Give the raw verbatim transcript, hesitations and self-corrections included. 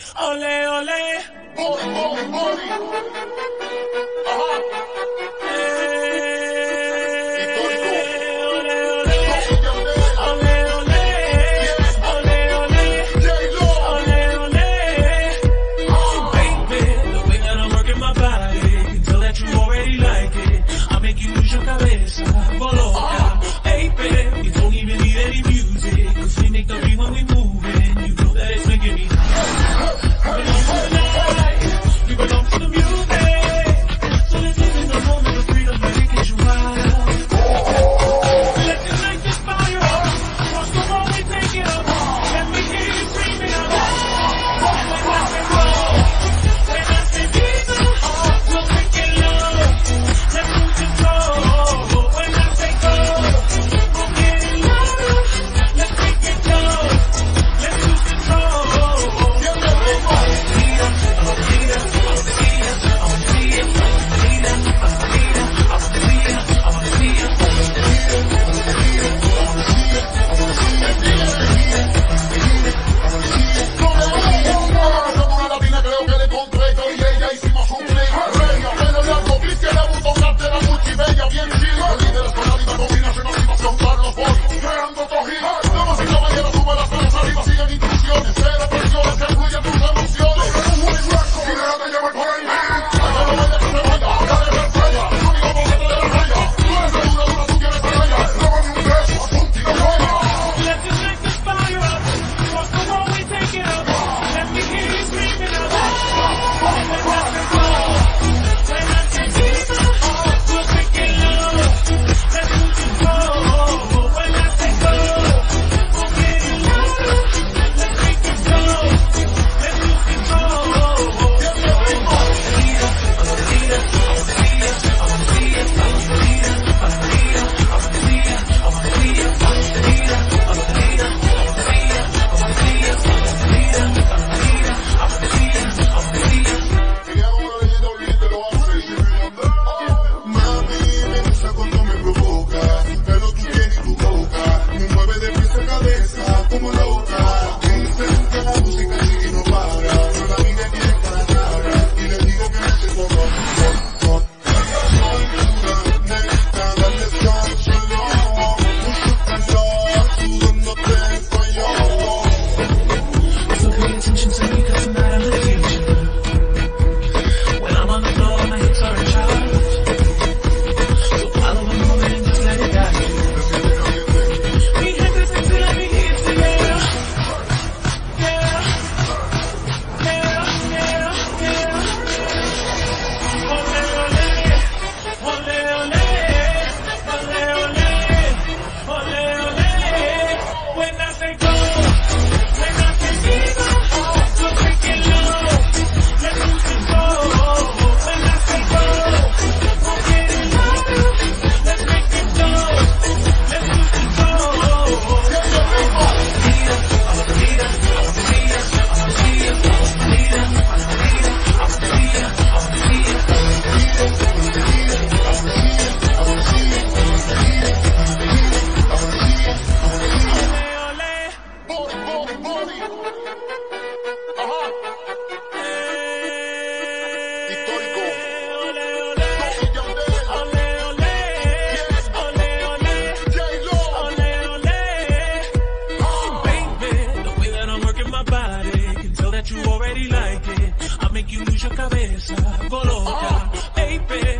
Ole, ole. Boli, boli, boli. Ajá. Eh, Histórico. ole, ole. Ole, Ole, ole. Ole, ole. J-Lo. Ole, ole. Baby, the way that I'm working my body, can tell that you already like it. I make you lose your cabeza, boloca. Baby, you don't even need any music, cause we make the beat when we move it. You know that it's making me you belong to the music. So this isn't the moment of freedom, let me get you wild. Let the night just fire up. Cross the wall, we take it up. Let me hear you screaming out. When I say go, when I say viva, we'll take it low. Let's lose control. When I say go, we'll get it louder. Let's take it low. Let's lose control. Creo que le compré yo y ella hicimos un play. Bueno, largo, clic que la botón arte la multibella, bien chido. Líderes con la vida combinación, motivación, Carlos Boy, creando cojín. Damas y caballeros, sube las manos arriba, siguen instrucciones. Cero presiones, que fluyan tus emociones. Y déjate llevar por el beat. Hasta no vaya que se vaya, dale la estrella. Tú único boquete de la raya. Tú eres de dura, dura, tú quieres estrella. Llámame un beso, apunte y vaya. Let the night just fire up. Cross the wall, we take it up. Let me hear you screaming out. When I say go, when I say viva, we'll take it low. Let's lose control. When I say go, we'll get it louder. Let's make it go. Let's lose control. Mami, me gusta cuando me provocas, pero tú tienes tu boca, me mueve de pies a cabeza como loca. Dicen que la música sigue y no para, pero la vida tiene para cara, y le digo que no te pongo con soy dura, neta, dale sánselo, mucho calor, sudándote estoy yo. So pay attention to me, cause tonight I'm the future. When I'm on the floor, my hips are in charge. So follow the moment and just let it guide you. Mi gente se tira, mi gente, yeah. Yeah. Yeah, yeah, yeah. Ole, ole. Ole, ole. Ole, ole. Ole, ole. When I say go, when I say viva, we'll take it low. Let's lose control. When I say go, we'll get it louder. Let's make it go. Let's lose control. Ole, ole. Boli, boli, boli. Ajá. Histórico. Ole, ole. Yandel. Ole, ole. Ole, ole. J-Lo. Ole, ole. Baby, the way that I'm working my body, can tell that you already like it. I make you lose your cabeza, boloca. Baby,